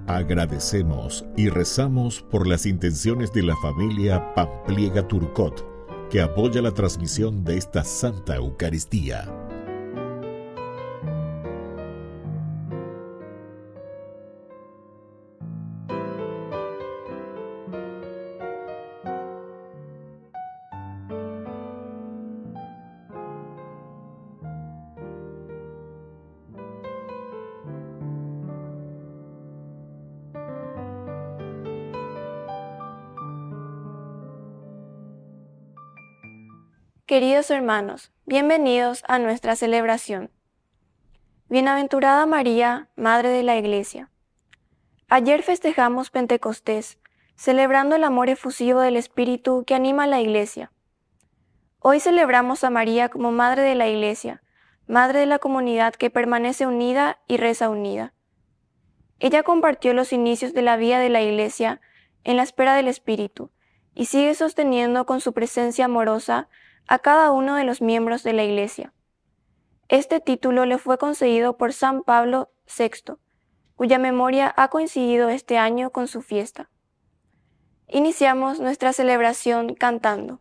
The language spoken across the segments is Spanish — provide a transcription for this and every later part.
Agradecemos y rezamos por las intenciones de la familia Pampliega Turcot, que apoya la transmisión de esta Santa Eucaristía. Queridos hermanos, bienvenidos a nuestra celebración. Bienaventurada María, Madre de la Iglesia. Ayer festejamos Pentecostés, celebrando el amor efusivo del Espíritu que anima a la Iglesia. Hoy celebramos a María como Madre de la Iglesia, Madre de la comunidad que permanece unida y reza unida. Ella compartió los inicios de la vida de la Iglesia en la espera del Espíritu y sigue sosteniendo con su presencia amorosa a cada uno de los miembros de la Iglesia. Este título le fue concedido por San Pablo VI, cuya memoria ha coincidido este año con su fiesta. Iniciamos nuestra celebración cantando.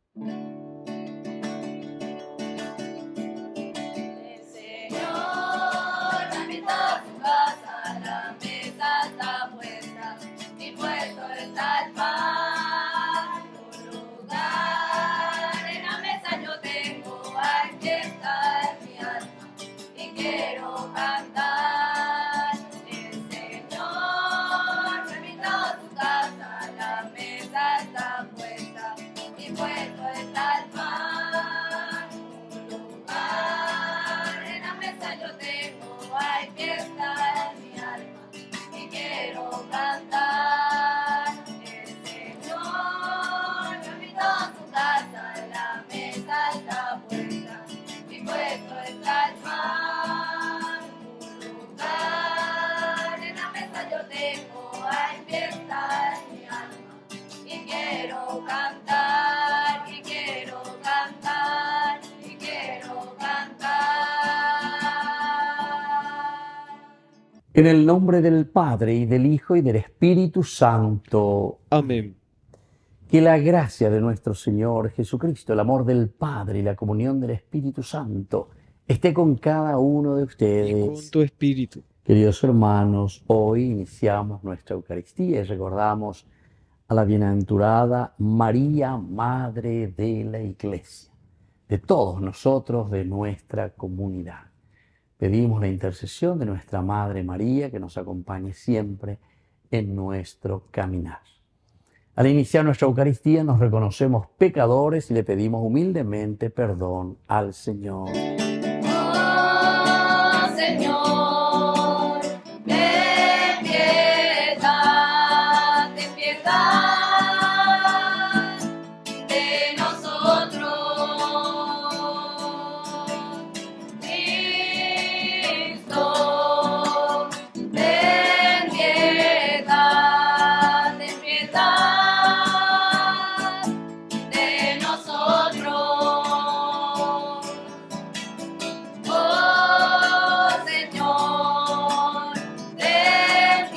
En el nombre del Padre, y del Hijo, y del Espíritu Santo. Amén. Que la gracia de nuestro Señor Jesucristo, el amor del Padre y la comunión del Espíritu Santo esté con cada uno de ustedes. Y con tu espíritu. Queridos hermanos, hoy iniciamos nuestra Eucaristía y recordamos a la bienaventurada María, Madre de la Iglesia, de todos nosotros, de nuestra comunidad. Pedimos la intercesión de nuestra Madre María, que nos acompañe siempre en nuestro caminar. Al iniciar nuestra Eucaristía nos reconocemos pecadores y le pedimos humildemente perdón al Señor. Oh, Señor, ten piedad de nosotros. Cristo, ten piedad de nosotros. Oh, Señor, ten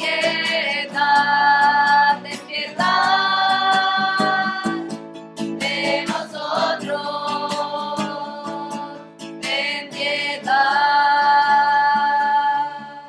piedad de nosotros. Ten piedad.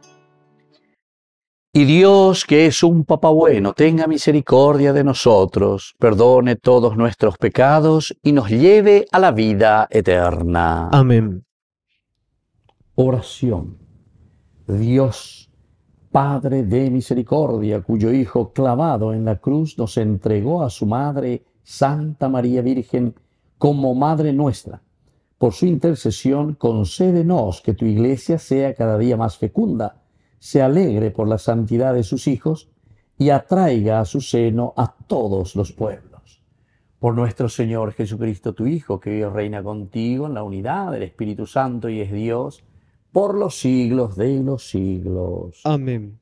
Y Dios, que es un Papá bueno, tenga misericordia de nosotros, perdone todos nuestros pecados y nos lleve a la vida eterna. Amén. Oración. Dios, Padre de misericordia, cuyo Hijo clavado en la cruz nos entregó a su Madre, Santa María Virgen, como Madre nuestra. Por su intercesión, concédenos que tu Iglesia sea cada día más fecunda, se alegre por la santidad de sus hijos y atraiga a su seno a todos los pueblos. Por nuestro Señor Jesucristo, tu Hijo, que vive y reina contigo en la unidad del Espíritu Santo y es Dios, por los siglos de los siglos. Amén.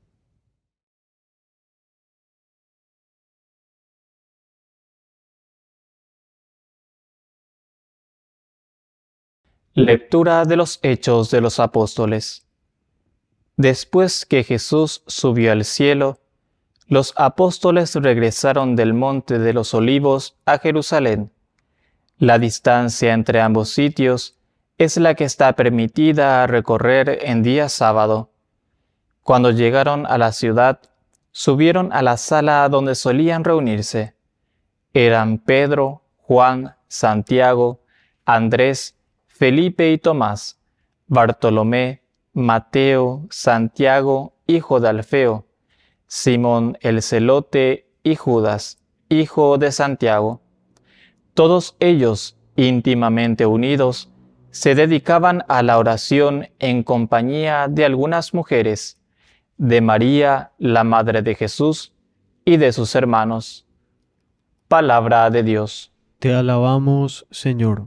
Lectura de los Hechos de los Apóstoles. Después que Jesús subió al cielo, los apóstoles regresaron del Monte de los Olivos a Jerusalén. La distancia entre ambos sitios es la que está permitida recorrer en día sábado. Cuando llegaron a la ciudad, subieron a la sala donde solían reunirse. Eran Pedro, Juan, Santiago, Andrés, Felipe y Tomás, Bartolomé, Mateo, Santiago, hijo de Alfeo, Simón el Celote y Judas, hijo de Santiago. Todos ellos, íntimamente unidos, se dedicaban a la oración en compañía de algunas mujeres, de María, la madre de Jesús, y de sus hermanos. Palabra de Dios. Te alabamos, Señor.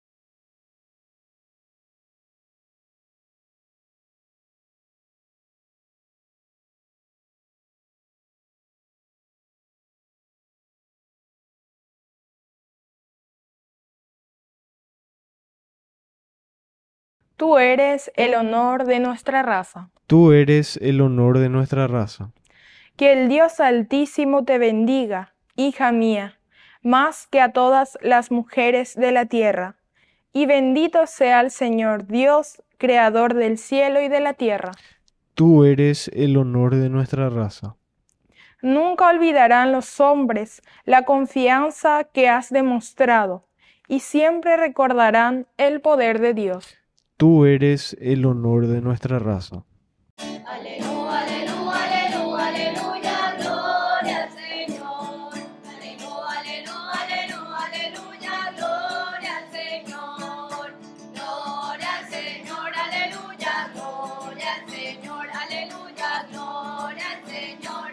Tú eres el honor de nuestra raza. Tú eres el honor de nuestra raza. Que el Dios Altísimo te bendiga, hija mía, más que a todas las mujeres de la tierra. Y bendito sea el Señor Dios, creador del cielo y de la tierra. Tú eres el honor de nuestra raza. Nunca olvidarán los hombres la confianza que has demostrado, y siempre recordarán el poder de Dios. Tú eres el honor de nuestra raza. Aleluya, aleluya, aleluya, aleluya, gloria al Señor. Aleluya, aleluya, aleluya, aleluya, gloria al Señor. Gloria al Señor, aleluya, gloria al Señor, aleluya, gloria al Señor,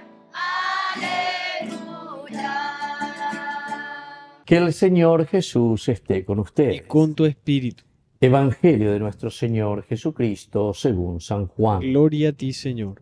aleluya. Que el Señor Jesús esté con Y ustedes. con tu espíritu. Evangelio de nuestro Señor Jesucristo según San Juan. Gloria a ti, Señor.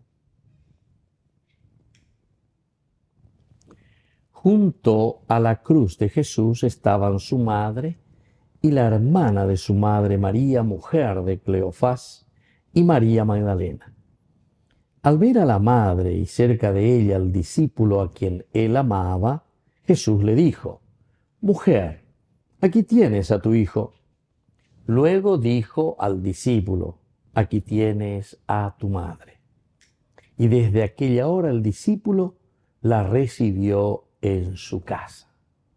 Junto a la cruz de Jesús estaban su madre y la hermana de su madre María, mujer de Cleofás, y María Magdalena. Al ver a la madre y cerca de ella al discípulo a quien él amaba, Jesús le dijo: Mujer, aquí tienes a tu hijo. Luego dijo al discípulo: Aquí tienes a tu madre. Y desde aquella hora el discípulo la recibió en su casa.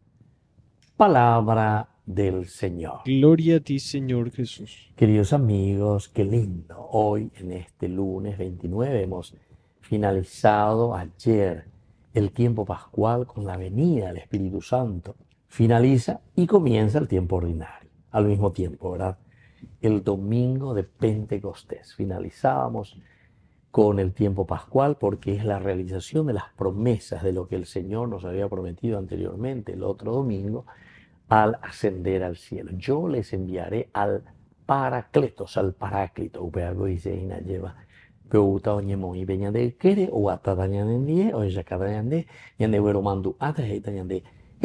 Palabra del Señor. Gloria a ti, Señor Jesús. Queridos amigos, qué lindo. Hoy, en este lunes 29, hemos finalizado ayer el tiempo pascual con la venida del Espíritu Santo. Finaliza y comienza el tiempo ordinario al mismo tiempo, ¿verdad? El domingo de Pentecostés. Finalizábamos con el tiempo pascual porque es la realización de las promesas de lo que el Señor nos había prometido anteriormente el otro domingo al ascender al cielo. Yo les enviaré al Paracletos, al Paráclito. Upeago dice Ina lleva Peuta oñemo y beñande kere o atatañande o yacatañande ñande güero mandu atajeita ñande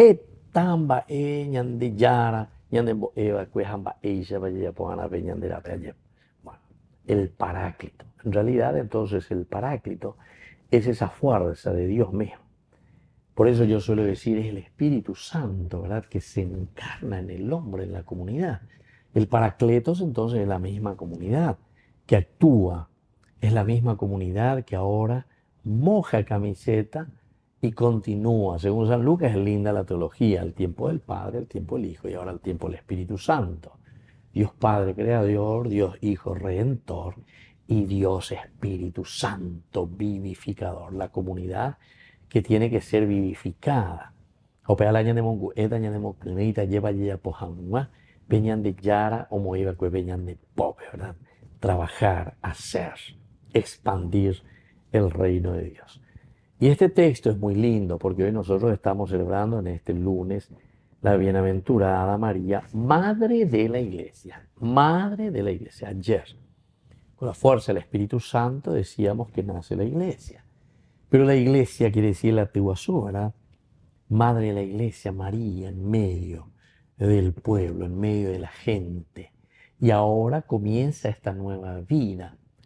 tamba ñande yara ñande eva cuejamba eisha vaya pohana beñande la peña. Bueno, el Paráclito. En realidad, entonces, el Paráclito es esa fuerza de Dios mismo. Por eso yo suelo decir, es el Espíritu Santo, ¿verdad?, que se encarna en el hombre, en la comunidad. El Paracletos, entonces, es la misma comunidad que actúa, es la misma comunidad que ahora moja camiseta y continúa. Según San Lucas, es linda la teología, el tiempo del Padre, el tiempo del Hijo y ahora el tiempo del Espíritu Santo. Dios Padre Creador, Dios Hijo Redentor y Dios Espíritu Santo vivificador. La comunidad que tiene que ser vivificada. Opea de mongu, eta de moclinita, lleva ya pojanua, peñan de yara o moiva que peñan de pobre, ¿verdad? Trabajar, hacer, expandir el reino de Dios. Y este texto es muy lindo porque hoy nosotros estamos celebrando en este lunes la bienaventurada María, Madre de la Iglesia. Madre de la Iglesia. Ayer, con la fuerza del Espíritu Santo, decíamos que nace la Iglesia. Pero la Iglesia quiere decir la Tehuazú, ¿verdad? Madre de la Iglesia, María, en medio del pueblo, en medio de la gente. Y ahora comienza esta nueva vida,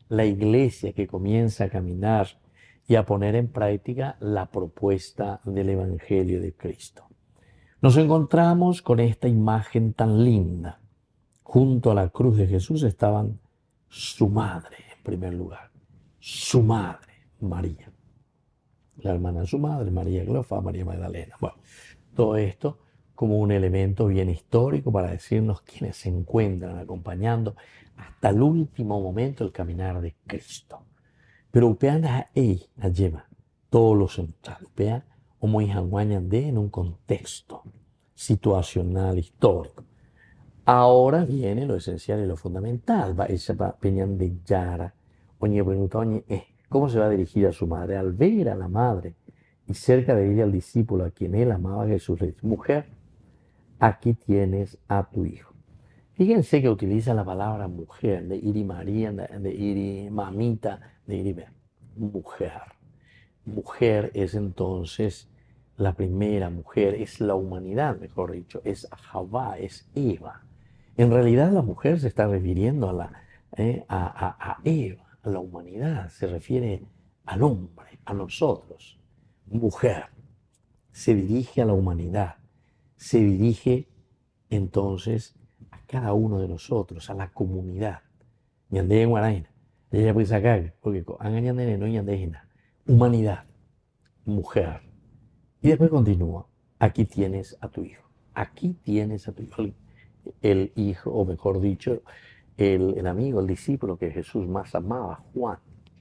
la iglesia que comienza a caminar y a poner en práctica la propuesta del Evangelio de Cristo. Nos encontramos con esta imagen tan linda. Junto a la cruz de Jesús estaban su madre, en primer lugar, su madre, María. La hermana de su madre, María Cleofás, María Magdalena. Bueno, todo esto como un elemento bien histórico para decirnos quiénes se encuentran acompañando hasta el último momento el caminar de Cristo. Pero upean a ella, a lleva todo lo central. Upean como Ijanguañan de en un contexto situacional, histórico. Ahora viene lo esencial y lo fundamental. Va esa peñan de Yara. Oñe, ¿cómo se va a dirigir a su madre? Al ver a la madre y cerca de ella al discípulo a quien él amaba, Jesús le dice: mujer, aquí tienes a tu hijo. Fíjense que utiliza la palabra mujer, de iri María, de iri mamita, de iri mujer. Mujer es entonces la primera mujer, es la humanidad, mejor dicho, es Javá, es Eva. En realidad la mujer se está refiriendo a Eva, a la humanidad, se refiere al hombre, a nosotros. Mujer se dirige a la humanidad, se dirige entonces a cada uno de nosotros, a la comunidad. Ñandé en Guaraina, ella puede sacar, porque no humanidad, mujer. Y después continúa: aquí tienes a tu hijo, aquí tienes a tu hijo, el hijo, o mejor dicho, el amigo, el discípulo que Jesús más amaba, Juan.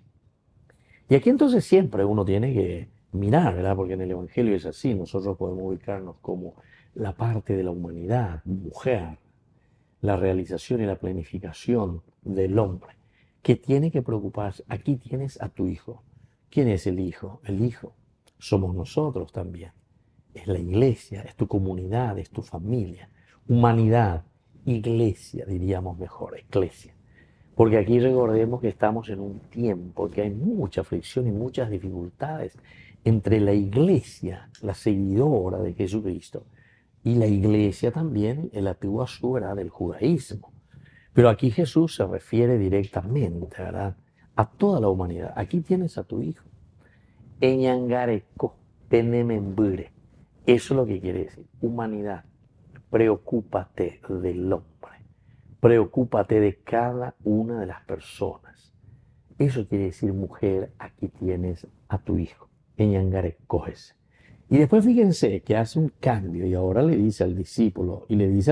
Y aquí entonces siempre uno tiene que mirar, ¿verdad? Porque en el Evangelio es así, nosotros podemos ubicarnos como la parte de la humanidad, mujer, la realización y la planificación del hombre, que tiene que preocuparse. Aquí tienes a tu hijo. ¿Quién es el hijo? El hijo somos nosotros también. Es la iglesia, es tu comunidad, es tu familia. Humanidad, iglesia, diríamos mejor, eclesia. Porque aquí recordemos que estamos en un tiempo que hay mucha fricción y muchas dificultades entre la iglesia, la seguidora de Jesucristo, y la iglesia también, el antiguo sura del judaísmo. Pero aquí Jesús se refiere directamente, ¿verdad?, a toda la humanidad. Aquí tienes a tu hijo. Eñangareco, tenemembure. Eso es lo que quiere decir. Humanidad, preocúpate del hombre. Preocúpate de cada una de las personas. Eso quiere decir, mujer, aquí tienes a tu hijo. Eñangareco ese. Y después fíjense que hace un cambio y ahora le dice al discípulo,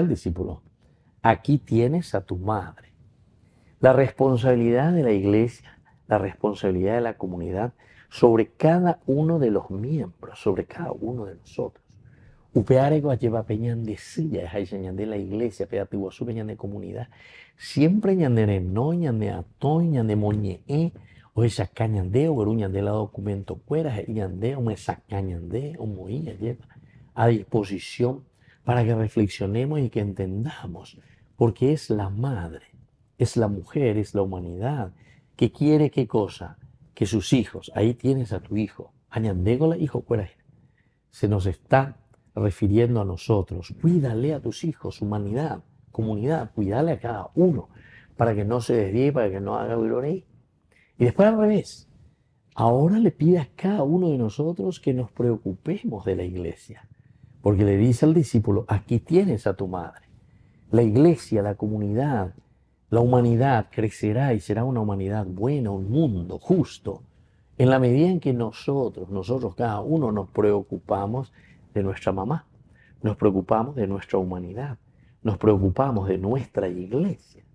aquí tienes a tu madre. La responsabilidad de la iglesia, la responsabilidad de la comunidad sobre cada uno de los miembros, sobre cada uno de nosotros. Upearego lleva peñan de silla, es ahí de la iglesia, pedativo su peñan de comunidad. Siempre ñandere no, ñande atoy, ñande moñe, o esa cañande, o gruñande la documento fuera, ñande, o me sacañande, o moía lleva a disposición para que reflexionemos y que entendamos, porque es la madre, es la mujer, es la humanidad, que quiere qué cosa, que sus hijos, ahí tienes a tu hijo, añandégola, hijo fuera, se nos está refiriendo a nosotros. Cuídale a tus hijos, humanidad, comunidad, cuídale a cada uno, para que no se desvíe, para que no haga gloria. Y después al revés, ahora le pide a cada uno de nosotros que nos preocupemos de la iglesia, porque le dice al discípulo, aquí tienes a tu madre. La iglesia, la comunidad, la humanidad crecerá y será una humanidad buena, un mundo justo, en la medida en que nosotros cada uno nos preocupamos de nuestra mamá, nos preocupamos de nuestra humanidad, nos preocupamos de nuestra iglesia.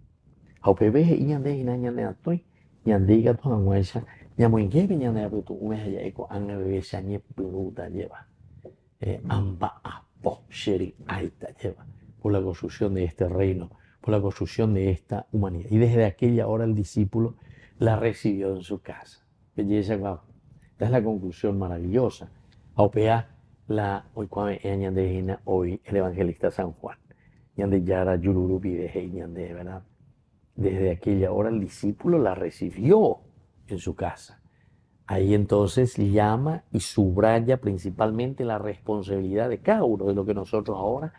Por la construcción de este reino, por la construcción de esta humanidad. Y desde aquella hora el discípulo la recibió en su casa. Belleza, wow. Esta es la conclusión maravillosa. Hoy el evangelista San Juan. ¿Verdad? Desde aquella hora el discípulo la recibió en su casa. Ahí entonces llama y subraya principalmente la responsabilidad de cada uno de lo que nosotros ahora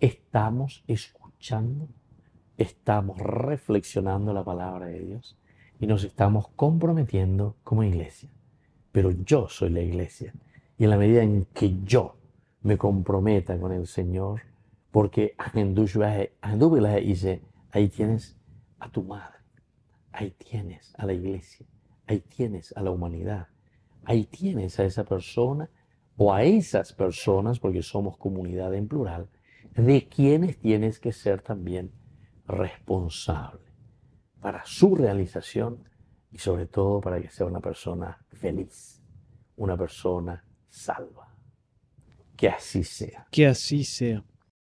estamos escuchando, estamos reflexionando la palabra de Dios, y nos estamos comprometiendo como iglesia. Pero yo soy la iglesia. Y en la medida en que yo me comprometa con el Señor, porque ahí tienes a tu madre, ahí tienes a la iglesia, ahí tienes a la humanidad, ahí tienes a esa persona o a esas personas, porque somos comunidad en plural, de quienes tienes que ser también responsable para su realización y sobre todo para que sea una persona feliz, una persona salva. Que así sea. Que así sea.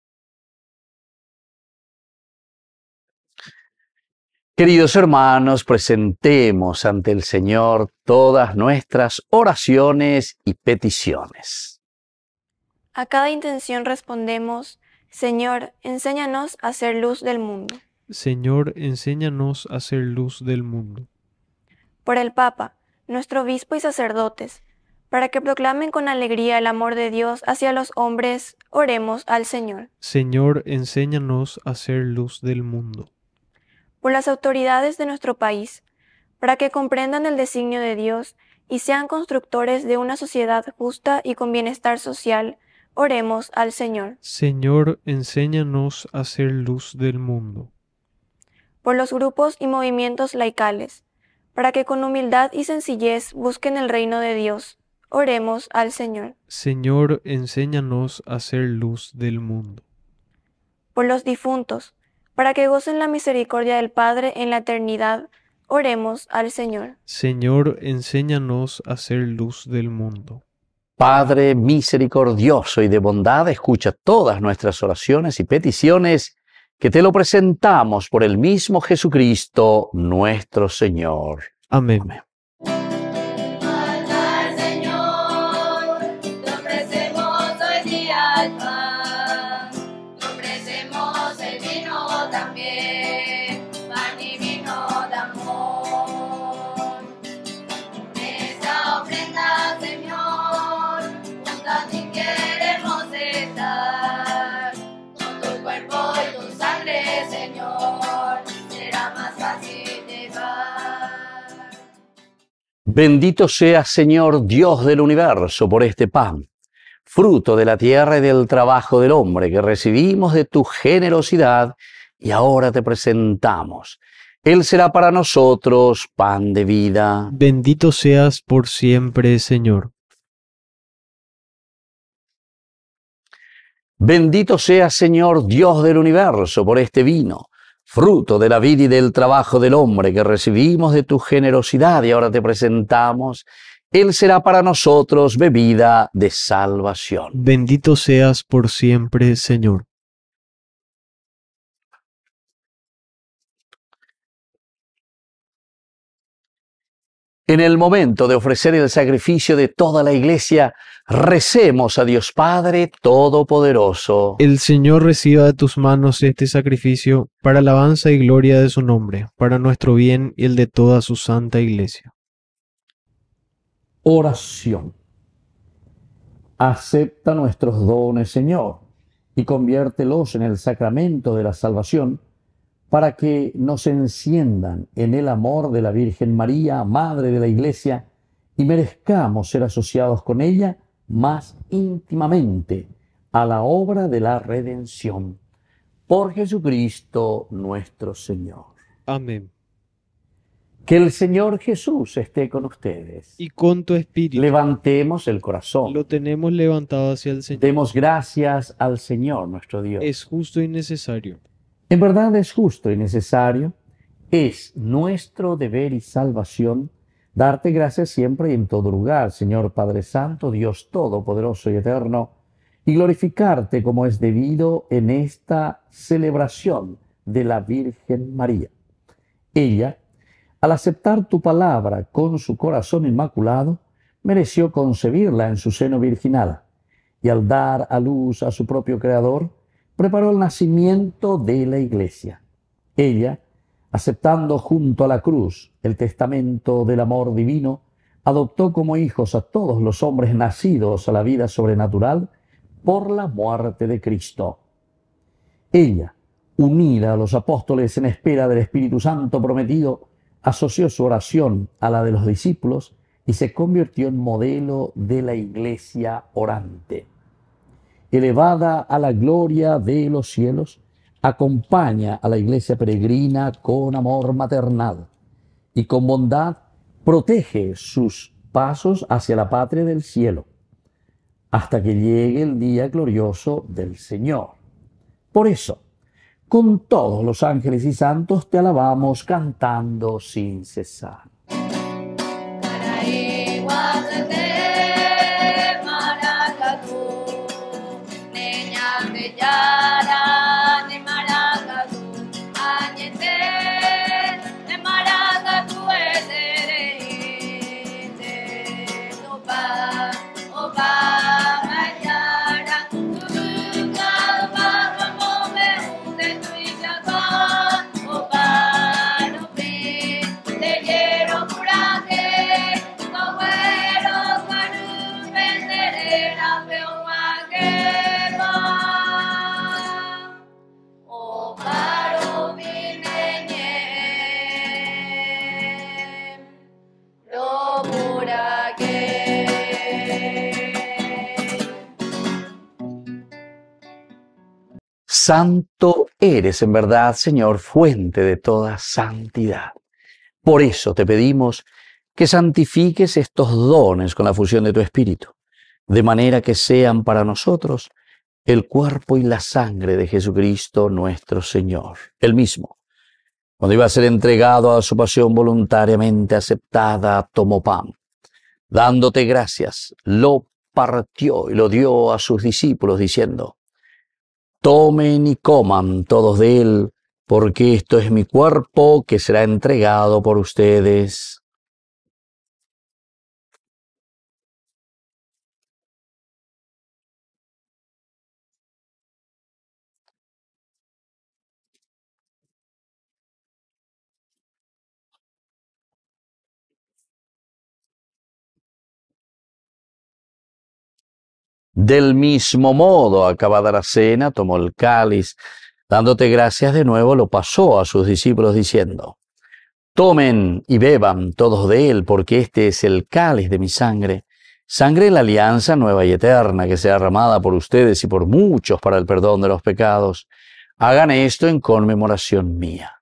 Queridos hermanos, presentemos ante el Señor todas nuestras oraciones y peticiones. A cada intención respondemos, Señor, enséñanos a ser luz del mundo. Señor, enséñanos a ser luz del mundo. Por el Papa, nuestro obispo y sacerdotes, para que proclamen con alegría el amor de Dios hacia los hombres, oremos al Señor. Señor, enséñanos a ser luz del mundo. Por las autoridades de nuestro país, para que comprendan el designio de Dios y sean constructores de una sociedad justa y con bienestar social, oremos al Señor. Señor, enséñanos a ser luz del mundo. Por los grupos y movimientos laicales, para que con humildad y sencillez busquen el reino de Dios, oremos al Señor. Señor, enséñanos a ser luz del mundo. Por los difuntos, para que gocen la misericordia del Padre en la eternidad, oremos al Señor. Señor, enséñanos a ser luz del mundo. Padre misericordioso y de bondad, escucha todas nuestras oraciones y peticiones que te lo presentamos por el mismo Jesucristo, nuestro Señor. Amén. Amén. Al Señor, te ofrecemos hoy día el pan, te ofrecemos el vino también, pan y vino de amor. Esta ofrenda, Señor, junto a ti queremos estar, con tu cuerpo y tu sangre, Señor, será más fácil llevar. Bendito seas, Señor, Dios del universo, por este pan, fruto de la tierra y del trabajo del hombre, que recibimos de tu generosidad y ahora te presentamos. Él será para nosotros pan de vida. Bendito seas por siempre, Señor. Bendito seas, Señor, Dios del universo, por este vino, fruto de la vida y del trabajo del hombre, que recibimos de tu generosidad y ahora te presentamos. Él será para nosotros bebida de salvación. Bendito seas por siempre, Señor. En el momento de ofrecer el sacrificio de toda la Iglesia, recemos a Dios Padre Todopoderoso. El Señor reciba de tus manos este sacrificio para alabanza y gloria de su nombre, para nuestro bien y el de toda su santa Iglesia. Oración. Acepta nuestros dones, Señor, y conviértelos en el sacramento de la salvación, para que nos enciendan en el amor de la Virgen María, Madre de la Iglesia, y merezcamos ser asociados con ella más íntimamente a la obra de la redención. Por Jesucristo nuestro Señor. Amén. Que el Señor Jesús esté con ustedes. Y con tu espíritu Levantemos el corazón. lo tenemos levantado hacia el Señor. Demos gracias al Señor nuestro Dios. Es justo y necesario. En verdad es justo y necesario, es nuestro deber y salvación darte gracias siempre y en todo lugar, Señor Padre Santo, Dios Todopoderoso y Eterno, y glorificarte como es debido en esta celebración de la Virgen María. Ella, al aceptar tu palabra con su corazón inmaculado, mereció concebirla en su seno virginal, y al dar a luz a su propio Creador, preparó el nacimiento de la Iglesia. Ella, aceptando junto a la cruz el testamento del amor divino, adoptó como hijos a todos los hombres nacidos a la vida sobrenatural por la muerte de Cristo. Ella, unida a los apóstoles en espera del Espíritu Santo prometido, asoció su oración a la de los discípulos y se convirtió en modelo de la iglesia orante. Elevada a la gloria de los cielos, acompaña a la iglesia peregrina con amor maternal y con bondad protege sus pasos hacia la patria del cielo, hasta que llegue el día glorioso del Señor. Por eso, con todos los ángeles y santos te alabamos cantando sin cesar. Santo eres en verdad, Señor, fuente de toda santidad. Por eso te pedimos que santifiques estos dones con la fusión de tu Espíritu, de manera que sean para nosotros el cuerpo y la sangre de Jesucristo nuestro Señor. Él mismo, cuando iba a ser entregado a su pasión voluntariamente aceptada, tomó pan. Dándote gracias, lo partió y lo dio a sus discípulos, diciendo: tomen y coman todos de él, porque esto es mi cuerpo que será entregado por ustedes. Del mismo modo, acabada la cena, tomó el cáliz, dándote gracias de nuevo, lo pasó a sus discípulos diciendo: tomen y beban todos de él, porque este es el cáliz de mi sangre, sangre de la alianza nueva y eterna, que sea derramada por ustedes y por muchos para el perdón de los pecados. Hagan esto en conmemoración mía.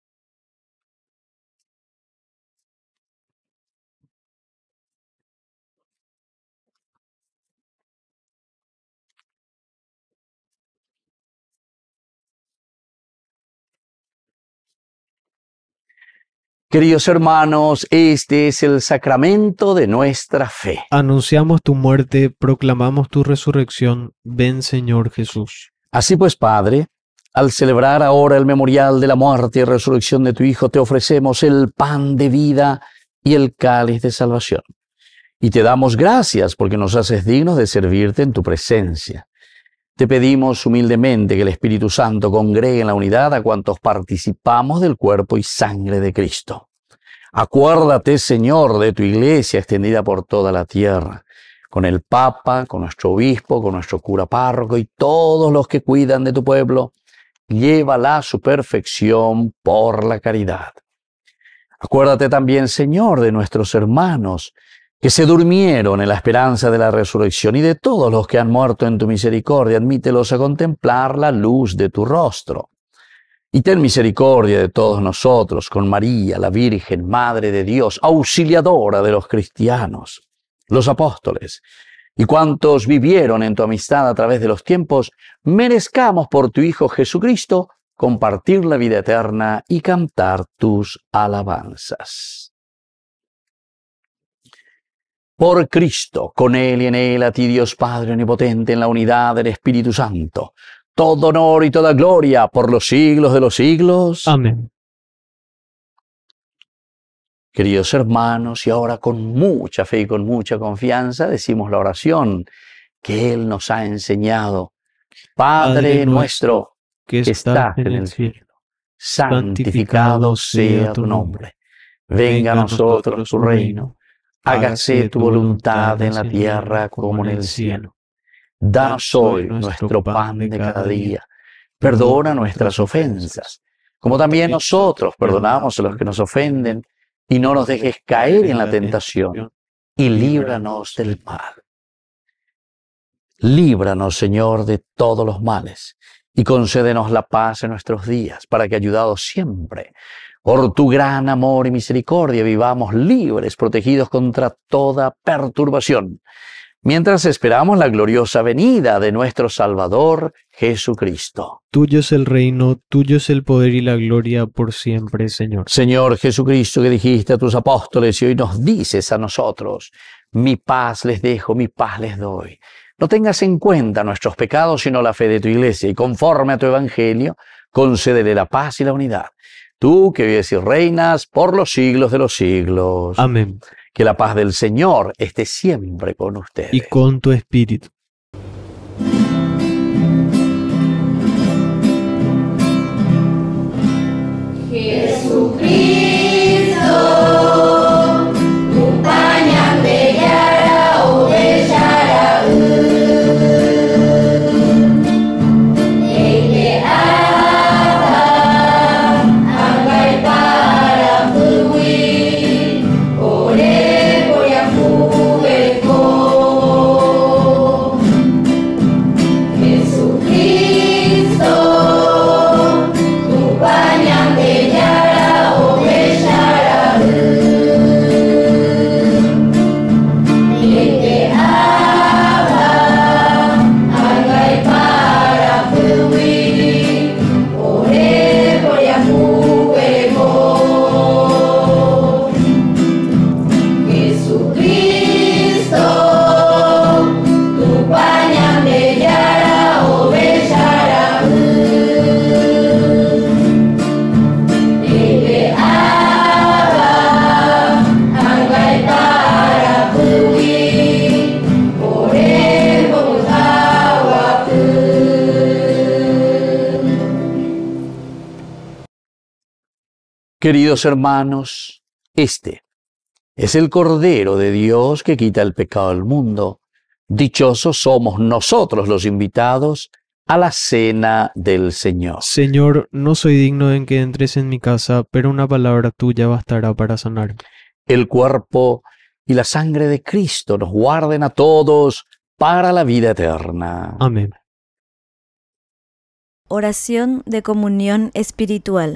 Queridos hermanos, este es el sacramento de nuestra fe. Anunciamos tu muerte, proclamamos tu resurrección. Ven, Señor Jesús. Así pues, Padre, al celebrar ahora el memorial de la muerte y resurrección de tu Hijo, te ofrecemos el pan de vida y el cáliz de salvación. Y te damos gracias porque nos haces dignos de servirte en tu presencia. Te pedimos humildemente que el Espíritu Santo congregue en la unidad a cuantos participamos del cuerpo y sangre de Cristo. Acuérdate, Señor, de tu iglesia extendida por toda la tierra, con el Papa, con nuestro obispo, con nuestro cura párroco y todos los que cuidan de tu pueblo. Llévala a su perfección por la caridad. Acuérdate también, Señor, de nuestros hermanos que se durmieron en la esperanza de la resurrección, y de todos los que han muerto en tu misericordia. Admítelos a contemplar la luz de tu rostro. Y ten misericordia de todos nosotros, con María, la Virgen, Madre de Dios, auxiliadora de los cristianos, los apóstoles, y cuantos vivieron en tu amistad a través de los tiempos, merezcamos por tu Hijo Jesucristo compartir la vida eterna y cantar tus alabanzas. Por Cristo, con Él y en Él, a ti Dios Padre Omnipotente, en la unidad del Espíritu Santo, todo honor y toda gloria por los siglos de los siglos. Amén. Queridos hermanos, y ahora con mucha fe y con mucha confianza decimos la oración que Él nos ha enseñado. Padre nuestro, que estás en el cielo, santificado sea tu nombre. Venga a nosotros tu reino. Hágase tu voluntad en la tierra como en el cielo. Danos hoy nuestro pan de cada día. Perdona nuestras ofensas, como también nosotros perdonamos a los que nos ofenden. y no nos dejes caer en la tentación, y líbranos del mal. Líbranos, Señor, de todos los males, y concédenos la paz en nuestros días, para que, ayudados siempre por tu gran amor y misericordia, vivamos libres, protegidos contra toda perturbación, mientras esperamos la gloriosa venida de nuestro Salvador Jesucristo. Tuyo es el reino, tuyo es el poder y la gloria por siempre, Señor. Señor Jesucristo, que dijiste a tus apóstoles y hoy nos dices a nosotros: mi paz les dejo, mi paz les doy. No tengas en cuenta nuestros pecados, sino la fe de tu Iglesia, y conforme a tu Evangelio, concédele la paz y la unidad. Tú que vives y reinas por los siglos de los siglos. Amén. Que la paz del Señor esté siempre con ustedes. Y con tu espíritu. Jesucristo, tu pañal de yara o de yara, ele ada, angkai para fui, ore voy a fuego. Jesucristo, tu pañal de yara o de yara, ele ada, angkai para fui, ore voy a fuego. Jesucristo, tu pañal de yara o de yara, ele ada, angkai para fui, ore voy a Queridos hermanos, este es el Cordero de Dios que quita el pecado del mundo. Dichosos somos nosotros los invitados a la cena del Señor. Señor, no soy digno de que entres en mi casa, pero una palabra tuya bastará para sanarme. El cuerpo y la sangre de Cristo nos guarden a todos para la vida eterna. Amén. Oración de comunión espiritual.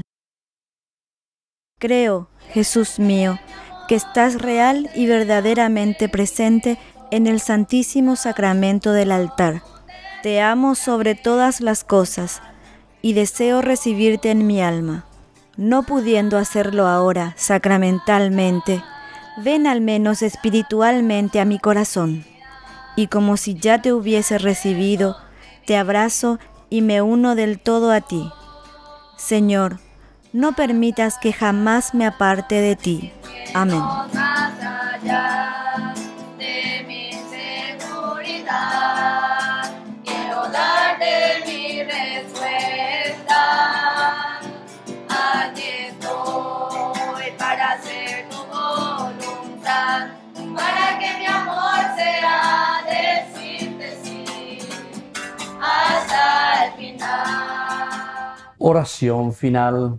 Creo, Jesús mío, que estás real y verdaderamente presente en el Santísimo Sacramento del altar. Te amo sobre todas las cosas y deseo recibirte en mi alma. No pudiendo hacerlo ahora sacramentalmente, ven al menos espiritualmente a mi corazón, y como si ya te hubiese recibido, te abrazo y me uno del todo a ti. Señor, no permitas que jamás me aparte de ti. Amén. más allá de mi seguridad, quiero darte mi respuesta. Aquí estoy para hacer tu voluntad, para que mi amor sea decirte sí hasta el final. Oración final.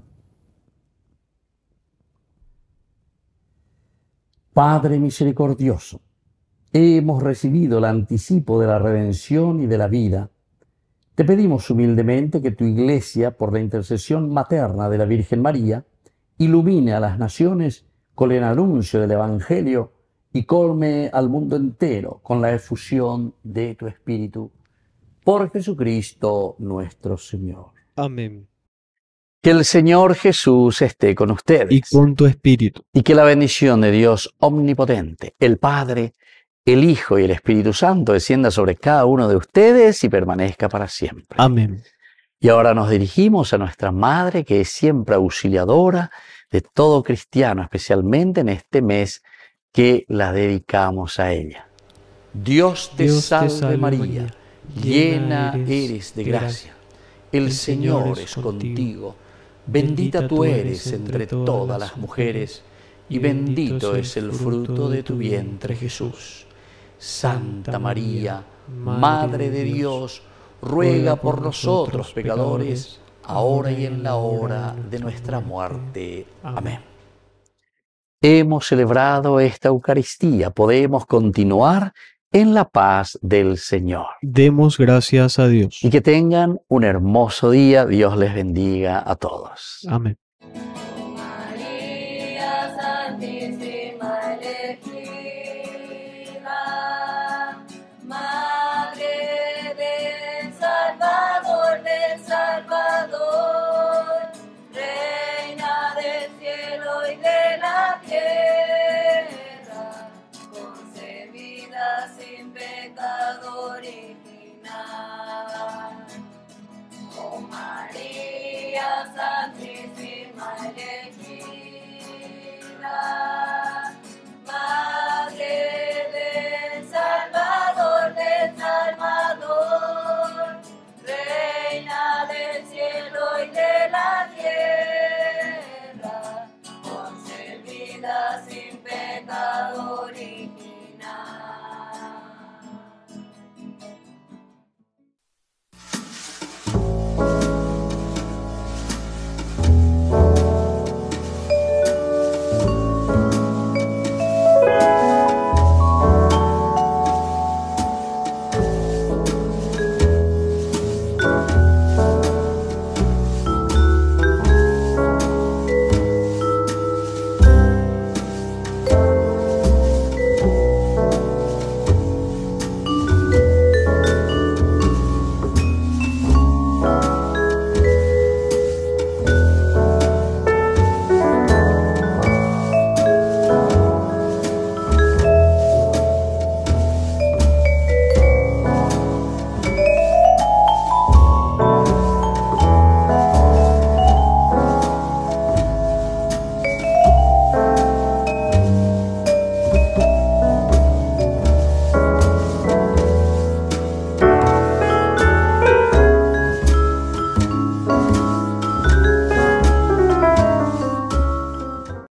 Padre misericordioso, hemos recibido el anticipo de la redención y de la vida. Te pedimos humildemente que tu Iglesia, por la intercesión materna de la Virgen María, ilumine a las naciones con el anuncio del Evangelio y colme al mundo entero con la efusión de tu Espíritu. Por Jesucristo nuestro Señor. Amén. Que el Señor Jesús esté con ustedes. Y con tu espíritu. Y que la bendición de Dios omnipotente, el Padre, el Hijo y el Espíritu Santo descienda sobre cada uno de ustedes y permanezca para siempre. Amén. Y ahora nos dirigimos a nuestra Madre, que es siempre auxiliadora de todo cristiano, especialmente en este mes que la dedicamos a ella. Dios te salve María, llena eres de gracia. El Señor es contigo. Bendita tú eres entre todas las mujeres, y bendito es el fruto de tu vientre, Jesús. Santa María, Madre de Dios, ruega por nosotros pecadores, ahora y en la hora de nuestra muerte. Amén. hemos celebrado esta Eucaristía, podemos continuar en la paz del Señor. Demos gracias a Dios. Y que tengan un hermoso día. Dios les bendiga a todos. Amén. María Santísima elegida, Madre del Salvador, Reina del cielo y de la tierra, concebida sin pecado original. Oh María Santísima